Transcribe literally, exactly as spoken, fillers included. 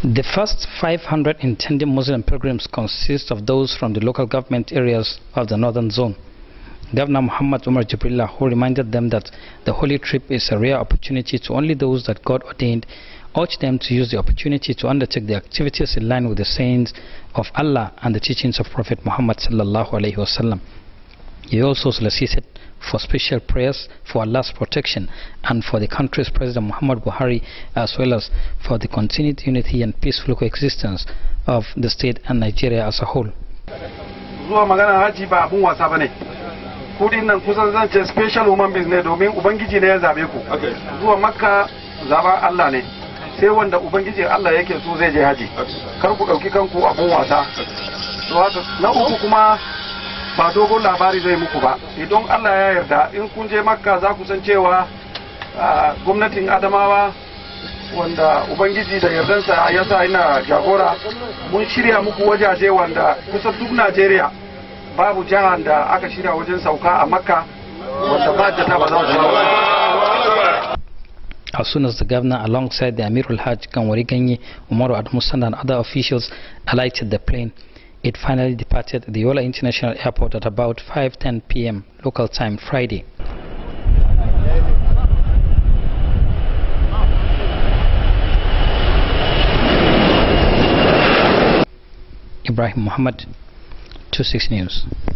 The first five hundred intending Muslim pilgrims consist of those from the local government areas of the northern zone. Governor Muhammad Umar Jibrilla, who reminded them that the holy trip is a rare opportunity to only those that God ordained, urged them to use the opportunity to undertake the activities in line with the sayings of Allah and the teachings of Prophet Muhammad sallallahu alaihi wasallam. He also solicited for special prayers for Allah's protection and for the country's President Muhammad Buhari, as well as for the continued unity and peaceful coexistence of the state and Nigeria as a whole. Zuwa magana haji ba abun wasa bane. Kudin nan kusan zan ce special woman business domin ubangiji ne ya zabe ku. Zuwa Makka zaba Allah ne. Sai wanda ubangiji Allah yake so zai je haji. Kar ku dauki kanku abun wasa. Na uku kuma ba dogon labari zai muku ba. Idan Allah ya yarda in kun je Makka za ku san cewa gwamnatin Adamawa wanda ubangiji da yardansa ya sa ina jagora mun shirya muku wajaje wanda kusa duk Najeriya babu jihar da aka shirya wajen sauka a Makka wanda ba jata ba za su. As soon as the governor, alongside the Amirul Hajj Kanwari Ganye, Umaru Admusan and other officials alighted the plane, it finally departed the Yola International Airport at about five ten p m local time Friday. Ibrahim Muhammad, two six News.